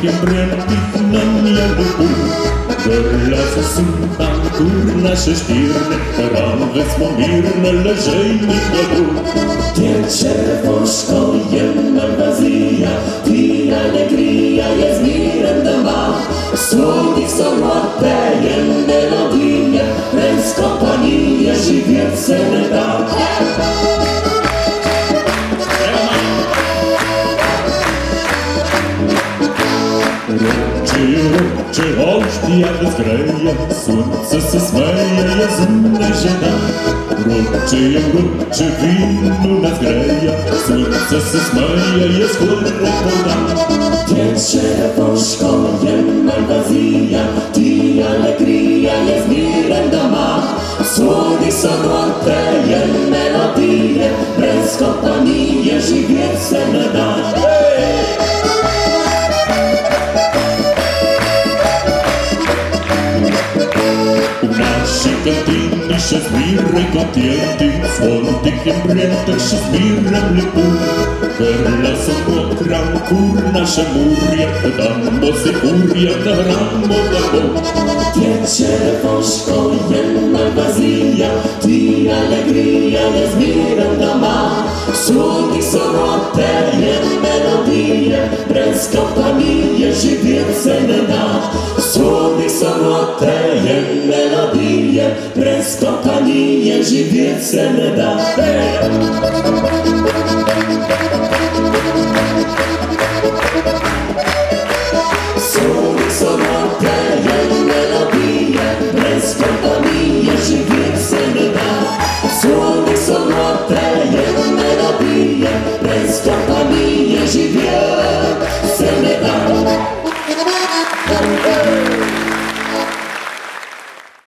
brętych na niebytu. Gorla zasunta, kurna sześcierne, ranwy smomirne, leżejnych na dół. Tiecze woszko, jedna wazija, ti alegria jest mirem doma. Słodich są łote, jen melodija, prędko pani jeży wiece nie da. Czy olszty jak zgreje, słońce se smeje, jest inne żena. Ruczy winu nas greje, słońce se smeje, jest chłodne woda. Tiecze woszko, jedna wazija, ti alegria jest mirem doma. Słodich są łote, jen melodije, prędko pani jeży wiece nie da. Gardini się z mirem kotiety, słodych brętach się z mirem lipu. Gorla są mokra, kurna się murja, tam bosy furja, na ramo na bok. Tiecze woszko, jedna wazija, ti alegria jest mirem doma. Słodich są łote, jen melodije, prędko pani jeży wiece nie da. Słodich są łote, jen melodije, prędko pani jeży wiece nie da. Słodich są łote, jen melodije, prędko pani jeży wiece nie da. Słodich są łote, jen melodije, prędko pani jeży wiece nie da.